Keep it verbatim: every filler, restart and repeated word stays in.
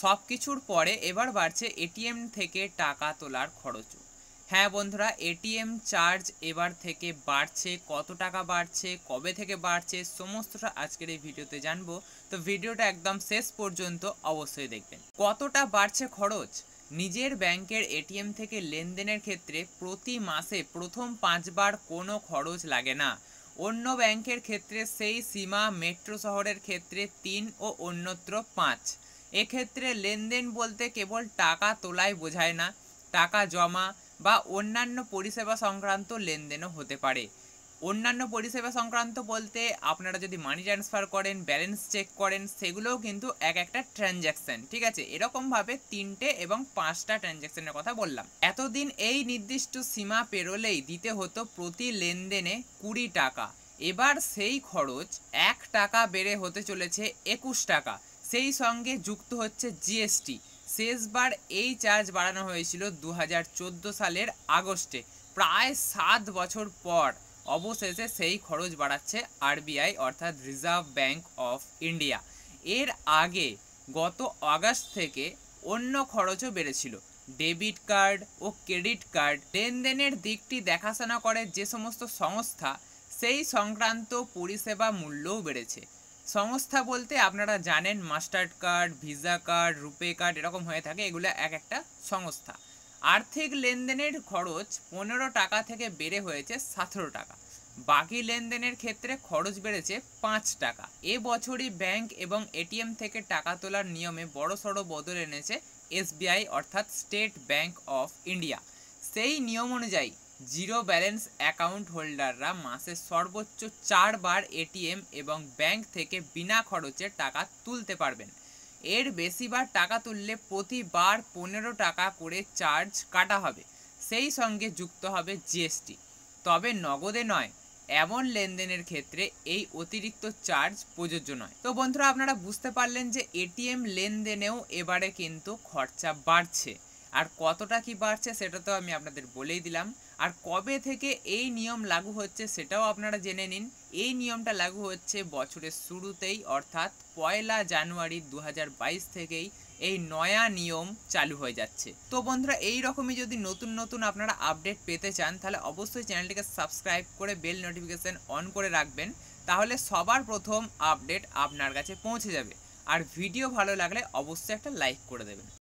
সব কিছুর পরে এবার বাড়ছে এটিএম থেকে টাকা তোলার খরচও। হ্যাঁ বন্ধুরা, এটিএম চার্জ এবার থেকে বাড়ছে। কত টাকা বাড়ছে, কবে থেকে বাড়ছে, সমস্তটা আজকের এই ভিডিওতে জানবো। তো ভিডিওটা একদম শেষ পর্যন্ত অবশ্যই দেখবেন। কতটা বাড়ছে খরচ? নিজের ব্যাংকের এটিএম থেকে লেনদেনের ক্ষেত্রে প্রতি মাসে প্রথম পাঁচবার কোনো খরচ লাগে না। অন্য ব্যাংকের ক্ষেত্রে সেই সীমা মেট্রো শহরের ক্ষেত্রে তিন ও অন্যত্র পাঁচ। এক্ষেত্রে লেনদেন বলতে কেবল টাকা তোলাই বোঝায় না, টাকা জমা বা অন্যান্য পরিষেবা সংক্রান্ত লেনদেনও হতে পারে। অন্যান্য পরিষেবা সংক্রান্ত বলতে আপনারা যদি মানি ট্রান্সফার করেন, ব্যালেন্স চেক করেন, সেগুলোও কিন্তু এক একটা ট্রানজ্যাকশন। ঠিক আছে, এরকমভাবে তিনটে এবং পাঁচটা ট্রানজ্যাকশনের কথা বললাম। এতদিন এই নির্দিষ্ট সীমা পেরোলেই দিতে হতো প্রতি লেনদেনে কুড়ি টাকা। এবার সেই খরচ এক টাকা বেড়ে হতে চলেছে একুশ টাকা। সেই সঙ্গে যুক্ত হচ্ছে জিএসটি। শেষবার এই চার্জ বাড়ানো হয়েছিল দু হাজার চোদ্দো সালের আগস্টে। প্রায় সাত বছর পর অবশেষে সেই খরচ বাড়াচ্ছে আরবিআই অর্থাৎ রিজার্ভ ব্যাঙ্ক অফ ইন্ডিয়া। এর আগে গত আগস্ট থেকে অন্য খরচও বেড়েছিল। ডেবিট কার্ড ও ক্রেডিট কার্ড লেনদেনের দিকটি দেখাশোনা করে যে সমস্ত সংস্থা, সেই সংক্রান্ত পরিষেবা মূল্যও বেড়েছে। সংস্থা বলতে আপনারা জানেন Mastercard, Visa card, RuPay card এরকম হয়ে থাকে, এগুলো এক একটা সংস্থা। আর্থিক লেনদেনের খরচ পনেরো টাকা থেকে বেড়ে হয়েছে সতেরো টাকা। বাকি লেনদেনের ক্ষেত্রে খরচ বেড়েছে পাঁচ টাকা। এ বছরই ব্যাংক এবং এটিএম থেকে টাকা তোলার নিয়মে বড়সড় বদল এনেছে এসবিআই অর্থাৎ স্টেট ব্যাংক অফ ইন্ডিয়া। সেই নিয়ম অনুযায়ী জিরো ব্যালেন্স অ্যাকাউন্ট হোল্ডাররা মাসে সর্বোচ্চ চারবার এটিএম এবং ব্যাংক থেকে বিনা খরচে টাকা তুলতে পারবেন। এর বেশিবার টাকা তুললে প্রতিবার পনেরো টাকা করে চার্জ কাটা হবে। সেই সঙ্গে যুক্ত হবে জিএসটি। তবে নগদে নয়, এমন লেনদেনের ক্ষেত্রে এই অতিরিক্ত চার্জ প্রযোজ্য নয়। তো বন্ধুরা, আপনারা বুঝতে পারলেন যে এটিএম লেনদেনেও এবারে কিন্তু খরচা বাড়ছে। আর কতটা কি বাড়ছে সেটা তো আমি আপনাদের বলেই দিলাম। আর কবে থেকে এই নিয়ম লাগু হচ্ছে সেটাও আপনারা জেনে নিন। এই নিয়মটা লাগু হচ্ছে বছরের শুরুতেই অর্থাৎ পয়লা জানুয়ারি দু হাজার বাইশ থেকেই এই নয়া নিয়ম চালু হয়ে যাচ্ছে। তো বন্ধুরা, এই রকমই যদি নতুন নতুন আপনারা আপডেট পেতে চান তাহলে অবশ্যই চ্যানেলটিকে সাবস্ক্রাইব করে বেল নোটিফিকেশন অন করে রাখবেন। তাহলে সবার প্রথম আপডেট আপনার কাছে পৌঁছে যাবে। আর ভিডিও ভালো লাগলে অবশ্যই একটা লাইক করে দেবেন।